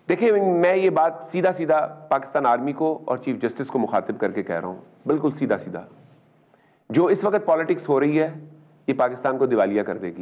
دیکھیں میں یہ بات سیدھا سیدھا پاکستان آرمی کو اور چیف جسٹس کو مخاطب کر کے کہہ رہا ہوں، بالکل سیدھا سیدھا، جو اس وقت پالیٹکس ہو رہی ہے یہ پاکستان کو دیوالیہ کر دے گی۔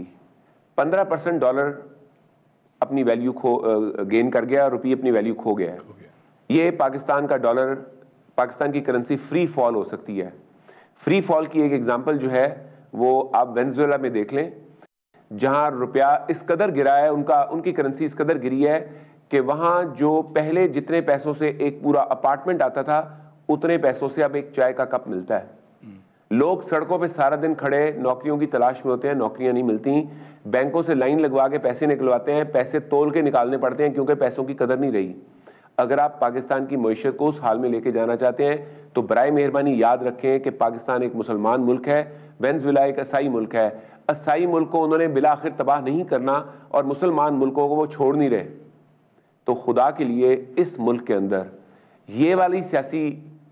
15% ڈالر اپنی ویلیو گین کر گیا، روپی اپنی ویلیو کھو گیا ہے۔ یہ پاکستان کا ڈالر، پاکستان کی کرنسی فری فال ہو سکتی ہے۔ فری فال کی ایک ایگزامپل جو ہے وہ آپ وینزویلا میں دیکھ لیں، جہاں روپیہ اس قدر گرا ہے، ان کی کرنسی اس قدر گری ہے کہ وہاں جو پہلے جتنے پیسوں سے ایک پورا اپارٹمنٹ آتا تھا اتنے پیسوں سے اب ایک چائے کا کپ ملتا ہے۔ لوگ سڑکوں پہ سارا دن کھڑے نوکریوں کی تلاش میں ہوتے ہیں، نوکریاں نہیں ملتی، بینکوں سے لائن لگوا کے پیسے نکلواتے ہیں، پیسے تول کے نکالنے پڑتے ہیں کیونکہ پیسوں کی قدر نہیں رہی۔ اگر آپ پاکستان کی معیشت کو اس حال میں لے کے جانا چاہتے ہیں تو برائے مہربانی یاد رکھیں کہ پاکستان ایک مسلمان ملک ہے، وینزویلا ایک عیسائی ملک ہے۔ عیسائی ملک کو انہوں نے بالآخر تباہ نہیں کرنا اور مسلمان ملکوں کو وہ چھوڑ نہیں رہے۔ تو خدا کے لیے اس ملک کے اندر یہ والی سیاسی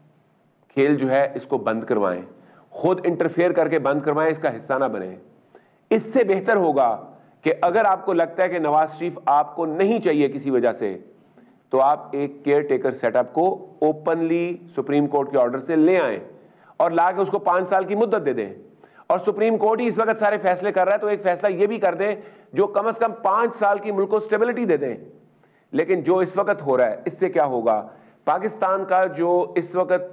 کھیل جو ہے اس کو بند کروائیں، خود انٹرفیئر کر کے بند کروائیں، اس کا حصہ نہ بنیں۔ اس سے بہتر ہوگا کہ اگر آپ کو لگتا ہے کہ نواز شریف آپ کو نہیں چاہیے کسی وجہ سے، تو آپ ایک کیئر ٹیکر سیٹ اپ کو اوپنلی سپریم کورٹ کے آرڈر سے لے آئیں اور لا کے اس کو 5 سال کی مدت دے دیں، اور سپریم کورٹ ہی اس وقت سارے فیصلے کر رہا ہے تو ایک فیصلہ یہ بھی کر دیں جو کم از کم 5 سال کی ملک کو سٹیبلٹی دے دیں۔ لیکن جو اس وقت ہو رہا ہے اس سے کیا ہوگا؟ پاکستان کا جو اس وقت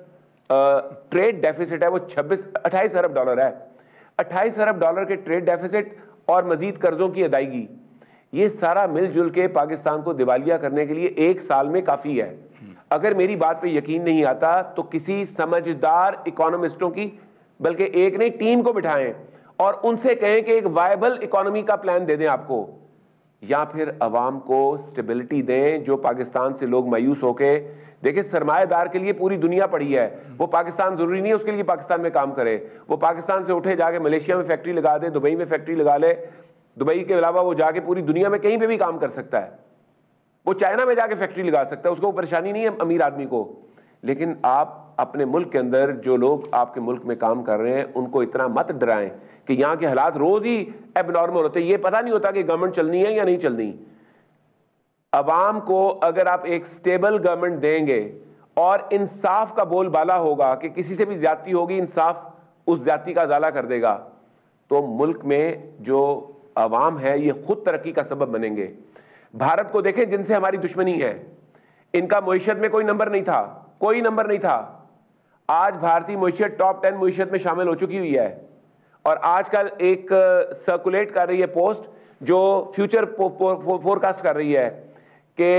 ٹریڈ ڈیفیسٹ ہے وہ 28 ارب ڈالر ہے۔ 28 ارب ڈالر کے ٹریڈ ڈیفیسٹ اور مزید قرضوں کی ادائیگی، یہ سارا مل جل کے پاکستان کو دیوالیہ کرنے کے لیے 1 سال میں کافی ہے۔ اگر میری بات پہ یقین نہیں آتا تو کسی سمجھدار اکانومسٹوں کی، بلکہ ایک نہیں ٹیم کو بٹھائیں اور ان سے کہیں کہ ایک وائبل اکانومی کا پلان دے دیں آپ کو، یا پھر عوام کو سٹیبلٹی دیں۔ جو پاکستان سے لوگ مایوس ہو کے دیکھیں، سرمایہ دار کے لیے پوری دنیا پڑی ہے، وہ پاکستان ضروری نہیں ہے اس کے لیے پاکستان میں کام کرے، وہ پاکستان سے اٹھے جا کے ملیشیا میں فیکٹری لگا دے، دبئی میں فیکٹری لگا لے، دبئی کے علاوہ وہ جا کے پوری دنیا میں کہیں پہ بھی کام کر سکتا ہے، وہ چائنا میں جا کے فیکٹری لگا سکتا ہے، اس کو پریشانی نہیں ہے امیر آدمی کو۔ لیکن آپ اپنے ملک کے اندر جو لوگ آپ کے ملک میں کام کر رہے ہیں ان کو اتنا مت ڈرائیں کہ یہاں کے حالات روز ہی ایب نارمل ہوتے ہیں، یہ پتہ نہیں ہوتا کہ گورنمنٹ چلنی ہے یا نہیں چلنی۔ عوام کو اگر آپ ایک سٹیبل گورنمنٹ دیں گے اور انصاف کا بول بالا ہوگا کہ کسی سے بھی زیادتی ہوگی انصاف اس زیادتی کا ازالہ کر دے گا، تو ملک میں جو عوام ہے یہ خود ترقی کا سبب بنیں گے۔ بھارت کو دیکھیں جن سے ہماری دشمنی ہے، ان کا معیشت میں کوئی نمبر نہیں تھا، کوئی نمبر نہیں تھا۔ آج بھارتی معیشت ٹاپ 10 معیشت میں شامل ہو چکی ہوئی ہے، اور آج کل ایک سرکولیٹ کر رہی ہے پوسٹ جو فیوچر فورکاسٹ کر رہی ہے کہ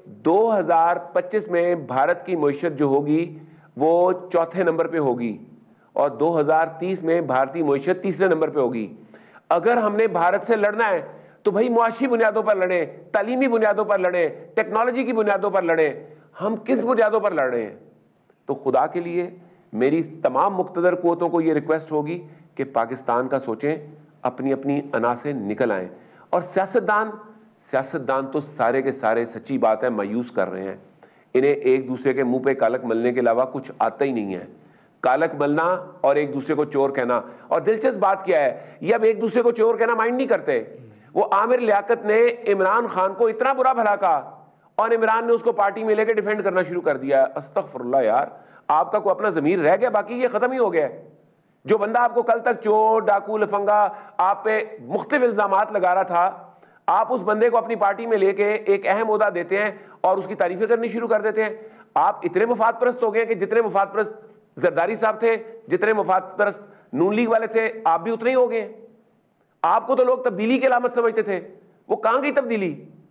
2025 میں بھارت کی معیشت جو ہوگی وہ 4تھے نمبر پہ ہوگی، اور 2030 میں بھارتی معیشت 3رے نمبر پہ ہوگی۔ اگر ہم نے بھارت سے لڑنا ہے تو بھائی معاشی بنیادوں پر لڑیں، تعلیمی بنیادوں پر لڑیں، ٹیکنالوجی کی بنیادوں پر لڑیں۔ ہم کس بنیادوں پر لڑ رہے ہیں؟ تو خدا کے لیے میری تمام مقتدر قوتوں کو یہ ریکویسٹ ہوگی کہ پاکستان کا سوچیں، اپنی اپنی انا سے نکل آئیں۔ اور سیاستدان تو سارے کے سارے سچی بات ہے مایوس کر رہے ہیں، انہیں ایک دوسرے کے منہ پہ کالک ملنے کے علاوہ کچھ آتا ہی نہیں ہے۔ کالک ملنا اور ایک دوسرے کو چور کہنا، اور دلچسپ بات کیا ہے، یہ اب ایک دوسرے کو چور کہنا مائنڈ نہیں کرتے۔ وہ عامر لیاقت نے عمران خان کو اتنا برا بھلا کہا اور عمران نے اس کو پارٹی میں لے کے ڈیفینڈ کرنا شروع کر دیا۔ استغفر اللہ یار، آپ کا کوئی اپنا ضمیر رہ گیا؟ باقی یہ ختم ہی ہو گیا ہے۔ جو بندہ آپ کو کل تک چور، ڈاکو، لفنگا، آپ پہ مختلف الزامات لگا رہا تھا، آپ اس بندے کو اپنی پارٹی میں لے کے ایک اہم عہدہ دیتے ہیں اور اس کی تعریفیں کرنی شروع کر دیتے ہیں۔ آپ اتنے مفاد پرست ہو گئے کہ جتنے مفاد پرست زرداری صاحب تھے، جتنے مفاد پرست نون لیگ والے تھے، آپ بھی اتنے ہی ہو گئے۔ آپ کو تو لوگ تبدیلی کی علامت سمجھتے تھے، وہ کہاں گئی تبدیلی؟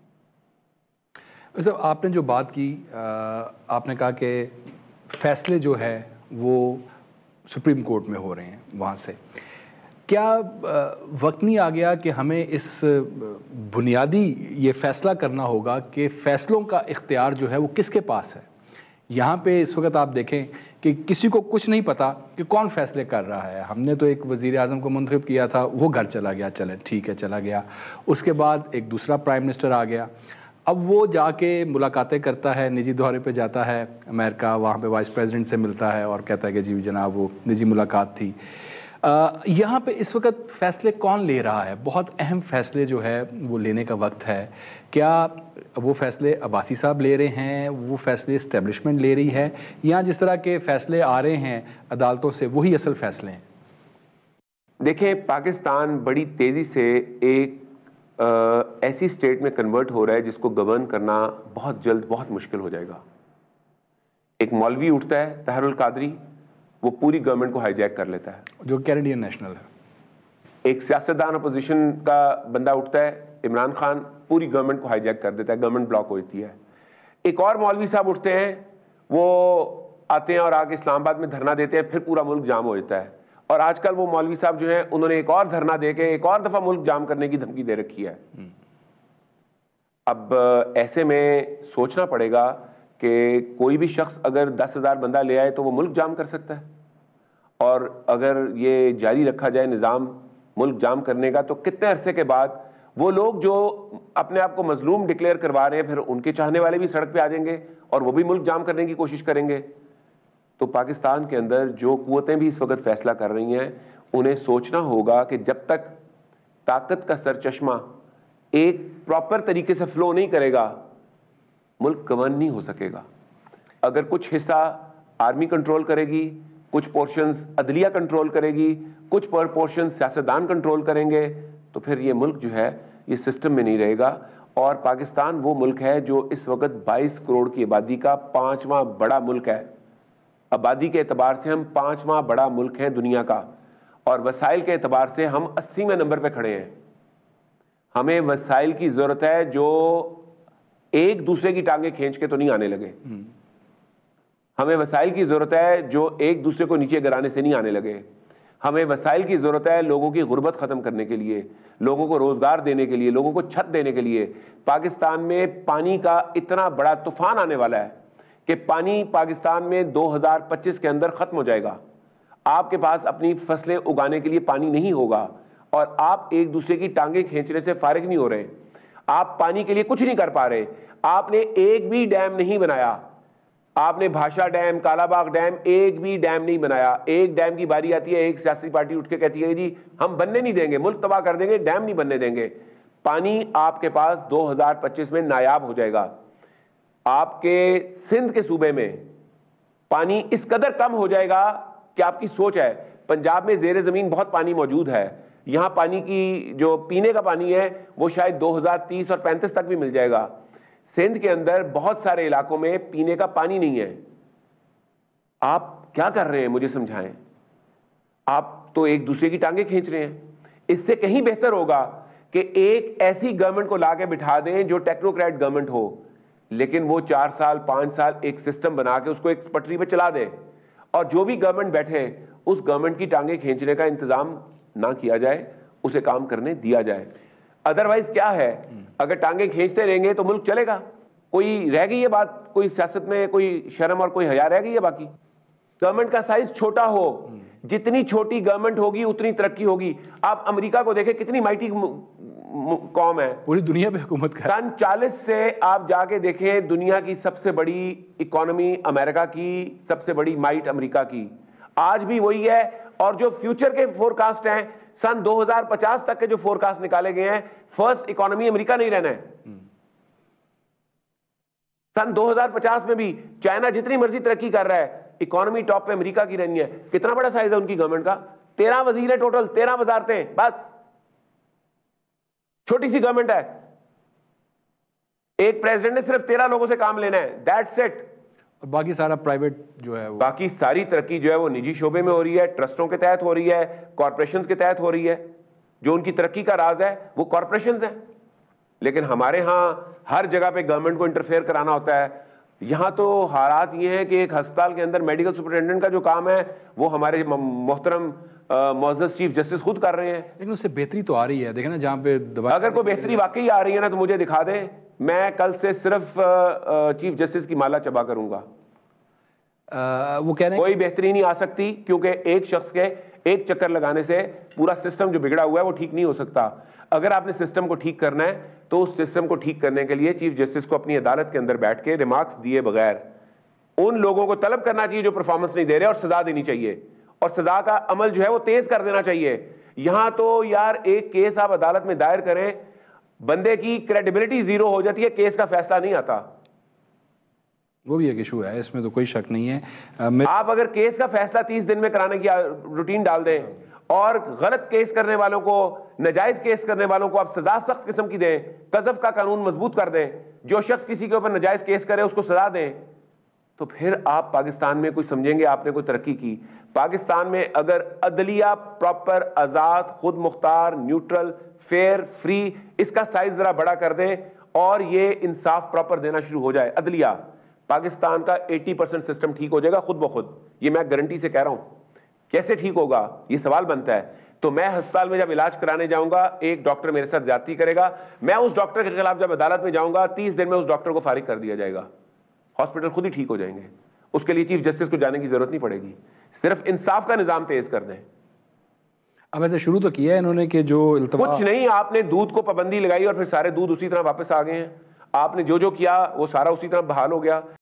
آپ نے جو بات کی، آپ نے کہا کہ فیصلے جو ہے وہ سپریم کورٹ میں ہو رہے ہیں وہاں سے، کیا وقت نہیں آ گیا کہ ہمیں اس بنیادی یہ فیصلہ کرنا ہوگا کہ فیصلوں کا اختیار جو ہے وہ کس کے پاس ہے؟ یہاں پہ اس وقت آپ دیکھیں کہ کسی کو کچھ نہیں پتا کہ کون فیصلے کر رہا ہے۔ ہم نے تو ایک وزیر اعظم کو منتخب کیا تھا، وہ گھر چلا گیا، چلیں ٹھیک ہے چلا گیا، اس کے بعد ایک دوسرا پرائم منسٹر آ گیا، اب وہ جا کے ملاقاتیں کرتا ہے، نجی دورے پہ جاتا ہے امریکہ، وہاں پہ وائس پریزیڈنٹ سے ملتا ہے اور کہتا ہے کہ جی جناب وہ نجی ملاقات تھی۔ यहाँ पे इस वक्त फैसले कौन ले रहा है? बहुत अहम फैसले जो है वो लेने का वक्त है। क्या वो फैसले अब्बासी साहब ले रहे हैं, वो फैसले इस्टेब्लिशमेंट ले रही है, या जिस तरह के फैसले आ रहे हैं अदालतों से वही असल फैसले हैं? देखिए, पाकिस्तान बड़ी तेजी से एक ऐसी स्टेट में कन्वर्ट हो रहा है जिसको गवर्न करना बहुत जल्द बहुत मुश्किल हो जाएगा। एक मौलवी उठता है तहरुल कादरी, वो पूरी गवर्नमेंट को हाईजैक कर लेता है, जो कैनेडियन नेशनल है। एक सियासतदान अपोजिशन का बंदा उठता है, इमरान खान, पूरी गवर्नमेंट को हाईजैक कर देता है, गवर्नमेंट ब्लॉक होती है। एक और मौलवी साहब उठते हैं, वो आते हैं और आके इस्लामाबाद में धरना देते हैं, फिर पूरा मुल्क जाम हो जाता है। और आजकल वो मौलवी साहब जो हैं, उन्होंने एक और धरना देके एक और दफा मुल्क जाम करने की धमकी दे रखी है। अब ऐसे में सोचना पड़ेगा कि कोई भी शख्स अगर 10,000 बंदा ले आए तो वो मुल्क जाम कर सकता है, और अगर ये जारी रखा जाए निज़ाम मुल्क जाम करने का, तो कितने अरसे के बाद वो लोग जो अपने आप को मजलूम डिक्लेयर करवा रहे हैं, फिर उनके चाहने वाले भी सड़क पे आ जाएंगे और वो भी मुल्क जाम करने की कोशिश करेंगे। तो पाकिस्तान के अंदर जो कुव्वतें भी इस वक्त फैसला कर रही हैं, उन्हें सोचना होगा कि जब तक ताकत का सरचश्मा एक प्रॉपर तरीके से फ्लो नहीं करेगा, मुल्क गवर्न नहीं हो सकेगा। अगर कुछ हिस्सा आर्मी कंट्रोल करेगी, कुछ पोर्शंस अदलिया कंट्रोल करेगी, कुछ पोर्शन सियासतदान कंट्रोल करेंगे, तो फिर ये मुल्क जो है ये सिस्टम में नहीं रहेगा। और पाकिस्तान वो मुल्क है जो इस वक्त 22 करोड़ की आबादी का 5वां बड़ा मुल्क है। आबादी के एतबार से हम 5वां बड़ा मुल्क हैं दुनिया का, और वसाइल के एतबार से हम 80वें नंबर पे खड़े हैं। हमें वसाइल की जरूरत है जो एक दूसरे की टांगे खींच के तो नहीं आने लगे। हमें वसाइल की जरूरत है जो एक दूसरे को नीचे गिराने से नहीं आने लगे। हमें वसाइल की जरूरत है लोगों की गुर्बत खत्म करने के लिए, लोगों को रोजगार देने के लिए, लोगों को छत देने के लिए। पाकिस्तान में पानी का इतना बड़ा तूफान आने वाला है कि पानी पाकिस्तान में 2025 के अंदर खत्म हो जाएगा। आपके पास अपनी फसलें उगाने के लिए पानी नहीं होगा, और आप एक दूसरे की टांगे खींचने से फारिग नहीं हो रहे। आप पानी के लिए कुछ नहीं कर पा रहे। आपने एक भी डैम नहीं बनाया। आपने भाषा डैम, कालाबाग डैम, एक भी डैम नहीं बनाया। एक डैम की बारी आती है, एक सियासी पार्टी उठ के कहती है जी हम बनने नहीं देंगे, मुल्क तबाह कर देंगे, डैम नहीं बनने देंगे। पानी आपके पास 2025 में नायाब हो जाएगा। आपके सिंध के सूबे में पानी इस कदर कम हो जाएगा कि आपकी सोच है। पंजाब में जेर जमीन बहुत पानी मौजूद है, यहां पानी की जो पीने का पानी है वो शायद 2030 और 35 तक भी मिल जाएगा। सिंध के अंदर बहुत सारे इलाकों में पीने का पानी नहीं है। आप क्या कर रहे हैं, मुझे समझाएं। आप तो एक दूसरे की टांगे खींच रहे हैं। इससे कहीं बेहतर होगा कि एक ऐसी गवर्नमेंट को लाके बिठा दें जो टेक्नोक्रेट गवर्नमेंट हो, लेकिन वो 4 साल 5 साल एक सिस्टम बना के उसको एक पटरी पे चला दे, और जो भी गवर्नमेंट बैठे उस गवर्नमेंट की टांगे खींचने का इंतजाम ना किया जाए, उसे काम करने दिया जाए। अदरवाइज क्या है, अगर टांगे खींचते रहेंगे तो मुल्क चलेगा। कोई रह गई है बात, कोई सियासत में कोई शर्म और कोई हया रह गई है? बाकी गवर्नमेंट का साइज छोटा हो, जितनी छोटी गवर्नमेंट होगी उतनी तरक्की होगी। आप अमेरिका को देखें, कितनी माइटी कौम है, पूरी दुनिया पे हुकूमत कर। सन 40 से आप जाके देखें, दुनिया की सबसे बड़ी इकोनॉमी अमेरिका की, सबसे बड़ी माइट अमेरिका की, आज भी वही है। और जो फ्यूचर के फोरकास्ट हैं, सन 2050 तक के जो फोरकास्ट निकाले गए हैं, फर्स्ट इकोनॉमी अमेरिका नहीं रहना है। सन 2050 में भी चाइना जितनी मर्जी तरक्की कर रहा है, इकोनॉमी टॉप पे अमेरिका की रहनी है। कितना बड़ा साइज है उनकी गवर्नमेंट का? 13 वजीर है टोटल, 13 वजारतें, बस छोटी सी गवर्नमेंट है। एक प्रेसिडेंट ने सिर्फ 13 लोगों से काम लेना है, दैट्स इट। बाकी सारा प्राइवेट जो है वो, बाकी सारी तरक्की जो है वो निजी शोबे में हो रही है, ट्रस्टों के तहत हो रही है, कॉरपोरेशंस के तहत हो रही है। जो उनकी तरक्की का राज है वो कॉरपोरेशंस है। लेकिन हमारे यहाँ हर जगह पे गवर्नमेंट को इंटरफेयर कराना होता है। यहाँ तो हालात ये हैं कि एक अस्पताल के अंदर मेडिकल सुपरिटेंडेंट का जो काम है वो हमारे मोहतरम मुअज़्ज़ज़ चीफ जस्टिस खुद कर रहे हैं। लेकिन उससे बेहतरी तो आ रही है, देखें ना, जहाँ पे अगर कोई बेहतरी वाकई आ रही है ना तो मुझे दिखा दें, मैं कल से सिर्फ चीफ जस्टिस की माला चबा करूंगा। वो कह रहे हैं कोई बेहतरी नहीं आ सकती, क्योंकि एक शख्स के एक चक्कर लगाने से पूरा सिस्टम जो बिगड़ा हुआ है वो ठीक नहीं हो सकता। अगर आपने सिस्टम को ठीक करना है तो उस सिस्टम को ठीक करने के लिए चीफ जस्टिस को अपनी अदालत के अंदर बैठ के रिमार्क्स दिए बगैर उन लोगों को तलब करना चाहिए जो परफॉर्मेंस नहीं दे रहे, और सजा देनी चाहिए। اور سزا کا عمل جو ہے وہ تیز کر دینا چاہیے. یہاں تو یار ایک کیس آپ عدالت میں دائر کریں, بندے کی کریڈیبلٹی زیرو ہو جاتی ہے, کیس کا فیصلہ نہیں آتا. وہ بھی ایک ایشو ہے, اس میں تو کوئی شک نہیں ہے. آپ اگر کیس کا فیصلہ 30 دن میں کرانے کی روٹین ڈال دیں اور غلط کیس کرنے والوں کو, ناجائز کیس کرنے والوں کو آپ سزا سخت قسم کی دیں, قذف کا قانون مضبوط کر دیں, جو شخص کسی کے اوپر ناجائز کیس کرے اس کو سزا دیں, تو پھر آپ پاکستان میں کوئی سمجھیں گے آپ نے کوئی ترقی کی. پاکستان میں اگر عدلیہ پراپر, آزاد, خود مختار, نیوٹرل, فیئر, فری, اس کا سائز ذرا بڑا کر دیں اور یہ انصاف پراپر دینا شروع ہو جائے عدلیہ, پاکستان کا 80% سسٹم ٹھیک ہو جائے گا خود بخود. یہ میں گارنٹی سے کہہ رہا ہوں. کیسے ٹھیک ہوگا یہ سوال بنتا ہے. تو میں ہسپتال میں جب علاج کرانے جاؤں گا, ایک ڈاکٹر میرے ساتھ زیادتی کرے گا, میں اس ڈاکٹر کے خلاف جب عدالت میں جاؤں گا 30 دن میں اس ڈاکٹر کو فارغ کر دیا جائے گا. ہاسپٹل خود ہی ٹھیک ہو جائیں گے. اس کے لیے چیف جسٹس کو جانے کی ضرورت نہیں پڑے گی. صرف انصاف کا نظام تیز کر دیں. اب ایسے شروع تو کیا ہے انہوں نے کہ جو کچھ نہیں, آپ نے دودھ کو پابندی لگائی اور پھر سارے دودھ اسی طرح واپس آ گئے ہیں. آپ نے جو کیا وہ سارا اسی طرح بحال ہو گیا.